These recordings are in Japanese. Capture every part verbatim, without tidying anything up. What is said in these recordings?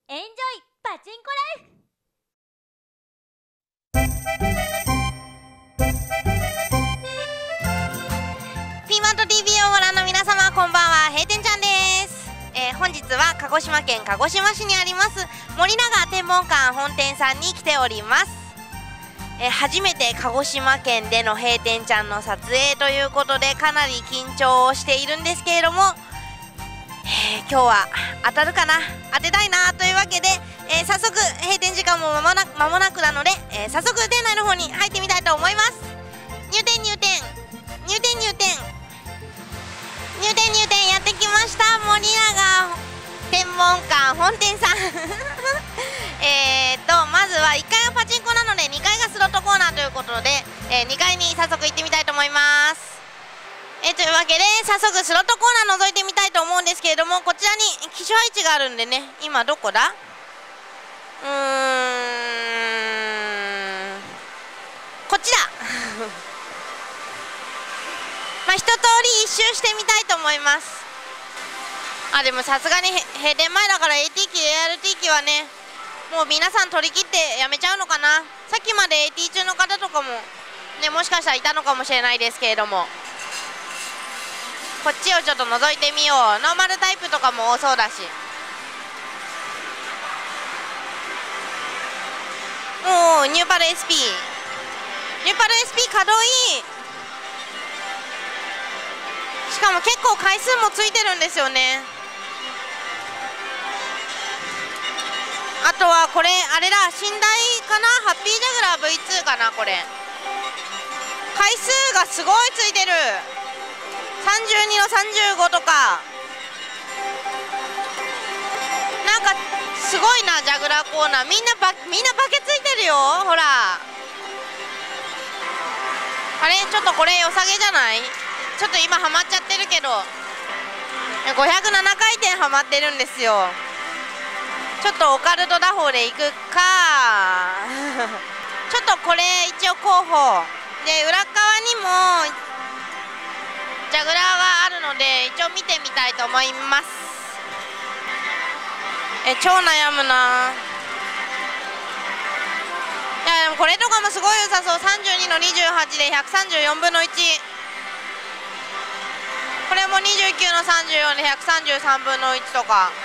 エンジョイパチンコライフ。 ピーマント ティービー をご覧の皆様、こんばんは。閉店ちゃんです。えー、本日は鹿児島県鹿児島市にあります森永天文館本店さんに来ております。えー、初めて鹿児島県での閉店ちゃんの撮影ということで、かなり緊張をしているんですけれども、えー、今日は当たるかな、当てたいなというわけで、えー、早速閉店時間も間もな間もなくなので、えー、早速店内の方に入ってみたいと思います。入店入店入店入店入店入店やってきました。森永天文館本店さんえっとまずはいっかいがパチンコなのでにかいがスロットコーナーということで、えー、にかいに早速行ってみたいと思います。えー、というわけで早速スロットコーナー覗いてみたいと思うんですけれども、こちらに機種配置があるんでね、今どこだ、うーんこっちだまあ一通り一周してみたいと思います。あ、でもさすがに閉店前だから エーティー 機 エーアールティー 機はね、もう皆さん取り切ってやめちゃうのかな。さっきまで エーティー 中の方とかもね、もしかしたらいたのかもしれないですけれども、こっちをちょっと覗いてみよう。ノーマルタイプとかも多そうだし、おお、ニューパル エスピー ニューパル エスピー 稼働いい。しかも結構回数もついてるんですよね。あとはこれあれだ、寝台かな、ハッピージャグラー ブイツー かな。これ回数がすごいついてる。さんじゅうにのさんじゅうごとか、なんかすごいな。ジャグラーコーナーみんなバみんなバケついてるよ。ほら、あれちょっとこれ良さげじゃない？ちょっと今ハマっちゃってるけど、ごひゃくななかいてんハマってるんですよ。ちょっとオカルト打法でいくかちょっとこれ一応候補で、裏側にもジャグラーがあるので一応見てみたいと思います。え超悩むな。いやでもこれとかもすごい良さそう。さんじゅうにのにじゅうはちでひゃくさんじゅうよんぶんのいち、これもにじゅうきゅうのさんじゅうよんでひゃくさんじゅうさんぶんのいちとか。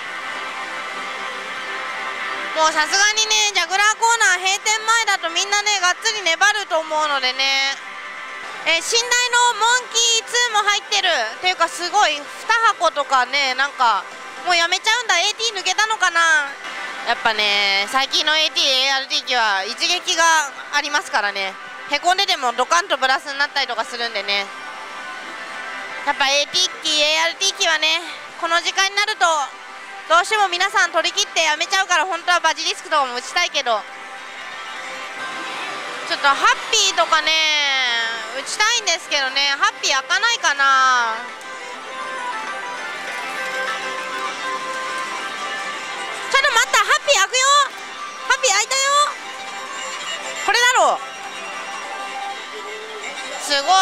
もうさすがにね、ジャグラーコーナー閉店前だとみんなねがっつり粘ると思うのでね、えー、寝台のモンキーツーも入ってるっていうか、すごいにはことかね、なんかもうやめちゃうんだ。 エーティー 抜けたのかな。やっぱね最近の エーティー、エーアールティー 機は一撃がありますからね、へこんでてもドカンとプラスになったりとかするんでね、やっぱ エーティー 機 エーアールティー 機はね、この時間になるとどうしても皆さん取り切ってやめちゃうから、本当はバジリスクとかも打ちたいけど、ちょっとハッピーとかね打ちたいんですけどね、ハッピー開かないかな。ちょっと待った、ハッピー開くよ。ハッピー開いたよ。これだろう。すごい。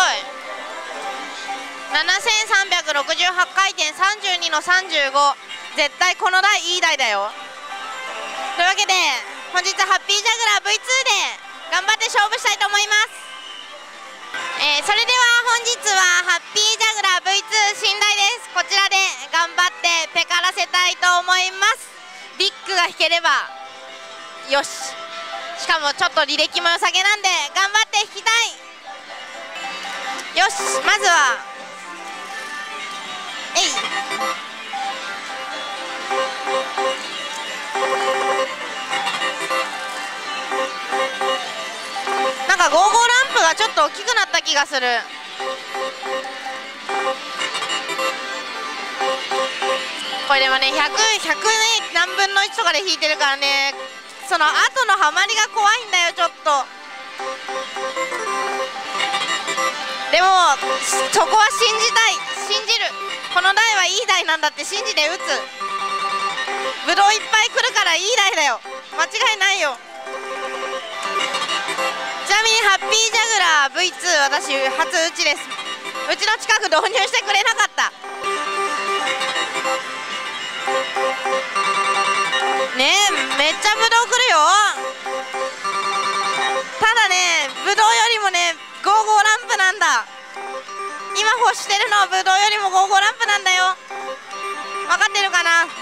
ななせんさんびゃくろくじゅうはちかいてん、さんじゅうにのさんじゅうご、絶対この台いい台だよ。というわけで本日ハッピージャグラー ブイツー で頑張って勝負したいと思います。えー、それでは本日はハッピージャグラー ブイツー 寝台です。こちらで頑張ってペカらせたいと思います。ビッグが引ければよし。しかもちょっと履歴も良さげなんで頑張って引きたい。よし、まずはえいなんかゴーゴーランプがちょっと大きくなった気がする。これでもねひゃく、ひゃくね何分のいちとかで引いてるからね、その後のハマりが怖いんだよちょっと。でもそこは信じたい、信じる。この台はいい台なんだって信じて打つ。ブドウいっぱい来るからいい台だよ、間違いないよ。ちなみにハッピージャグラー ブイツー 私初打ちです。うちの近く導入してくれなかった。 ねえ、めっちゃブドウ来るよ。ただね、ブドウよりもねゴーゴーランプなんだ。今欲してるのはブドウよりもゴーゴーランプなんだよ。分かってるかな。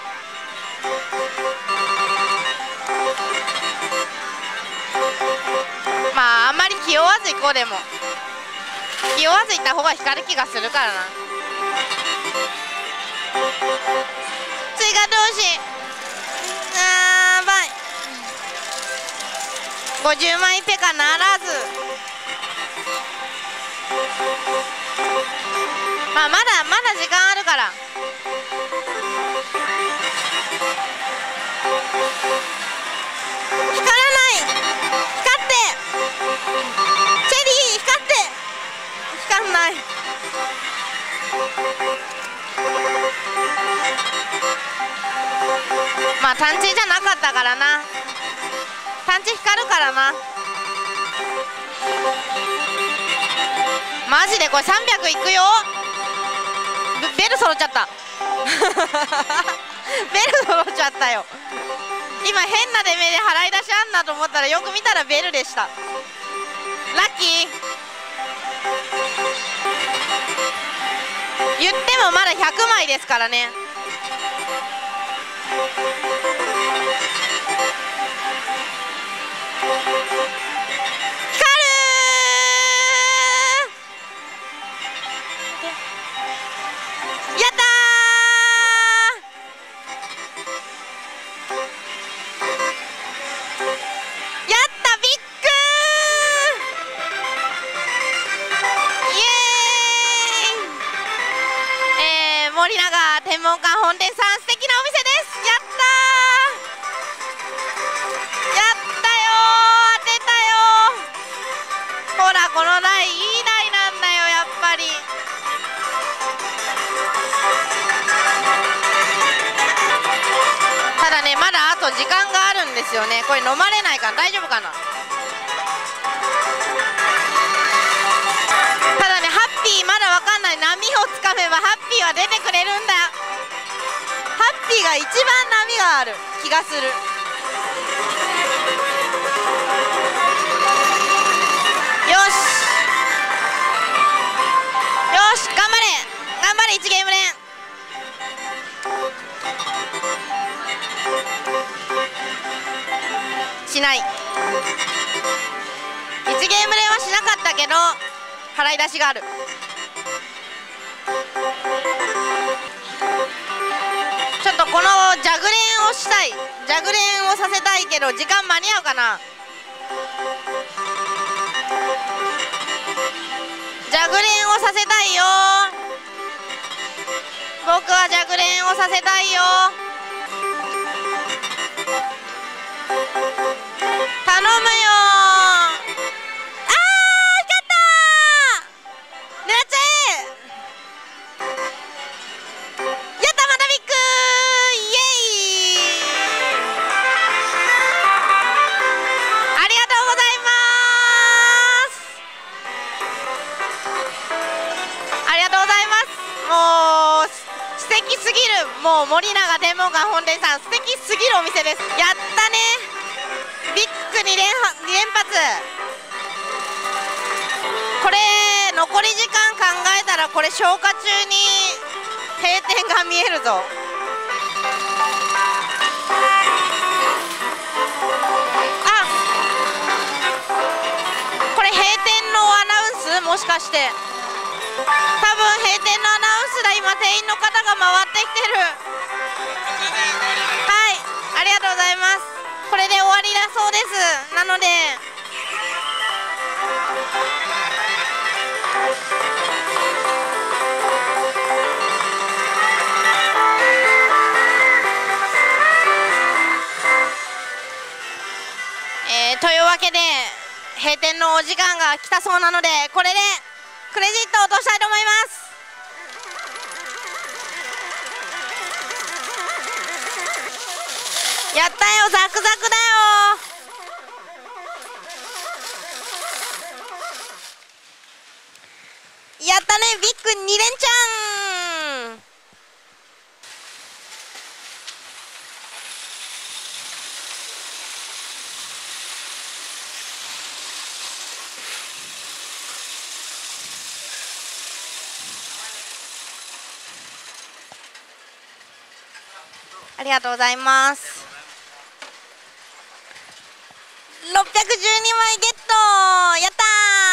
まああんまり気負わず行こう。でも気負わず行った方が光る気がするからな。追加投資あーばいごじゅうまいペカならず。まあまだまだ時間あるから。光らない。光ってチェリー光って光んない。まあ探知じゃなかったからな。探知光るからな。マジでこれさんびゃくいくよ。ベル揃っちゃったベル揃っちゃったよ。今変な出目で払い出しあんなと思ったらよく見たらベルでした。ラッキー。言ってもまだひゃくまいですからね。森永天文館本店さん、素敵なお店です。やったー、やったよー、当てたよー。ほらこの台いい台なんだよやっぱり。ただねまだあと時間があるんですよね。これ飲まれないから大丈夫かな。ただねハッピーまだわかんない。波をつかめばハッピーは出てくれるんだ。ハッピーが一番波がある気がする。よしよし、頑張れ頑張れいちゲーム連。しない。いちゲーム連はしなかったけど払い出しがある。ちょっとこのジャグレンをしたい。ジャグレンをさせたいけど時間間に合うかな。ジャグレンをさせたいよ。僕はジャグレンをさせたいよ。頼むよ。もう森永天文館本店さん素敵すぎるお店です。やったねビッグに連発。これ残り時間考えたらこれ消化中に閉店が見えるぞ。あ、これ閉店のアナウンスもしかして。多分閉店のアナウンスだ。今店員の方が回ってきてる。はい、ありがとうございます。これで終わりだそうです。なのでえー、というわけで閉店のお時間が来たそうなのでこれでクレジットを落としたいと思います。やったよ、ザクザクだよ。やったね、ビッグに連チャン。 ありがとうございます。ろっぴゃくじゅうにまいゲット、やった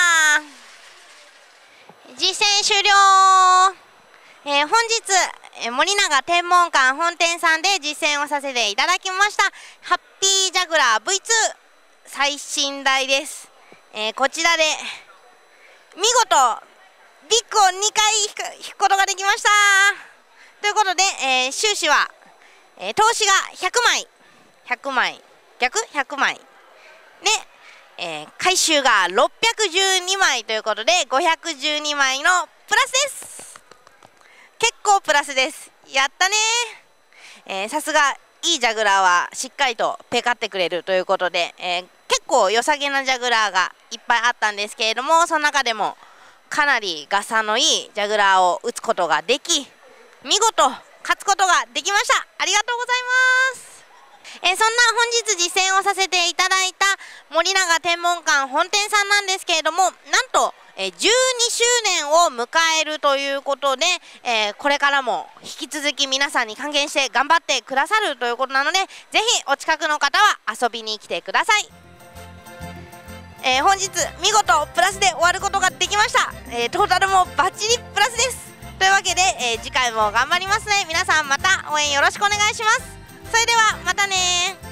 ー。実践終了。えー、本日、えー、森永天文館本店さんで実践をさせていただきましたハッピージャグラー ブイツー 最新台です。えー、こちらで見事ビッグをにかい引くことができました。ということで、えー、収支は、えー、投資がひゃくまいひゃくまい逆ひゃくまいで、えー、回収がろっぴゃくじゅうにまいということでごひゃくじゅうにまいのプラスです。結構プラスです。やったねー。さすがいいジャグラーはしっかりとペカってくれるということで、えー、結構良さげなジャグラーがいっぱいあったんですけれども、その中でもかなりガサのいいジャグラーを打つことができ、見事勝つことができました。ありがとうございます。えー、そんな本日実践をさせていただいた森永天文館本店さんなんですけれども、なんと、えー、じゅうにしゅうねんを迎えるということで、えー、これからも引き続き皆さんに還元して頑張ってくださるということなので、ぜひお近くの方は遊びに来てください。えー、本日見事プラスで終わることができました。えー、トータルもバッチリプラスです。というわけで、えー、次回も頑張りますね。皆さんまた応援よろしくお願いします。それではまたね。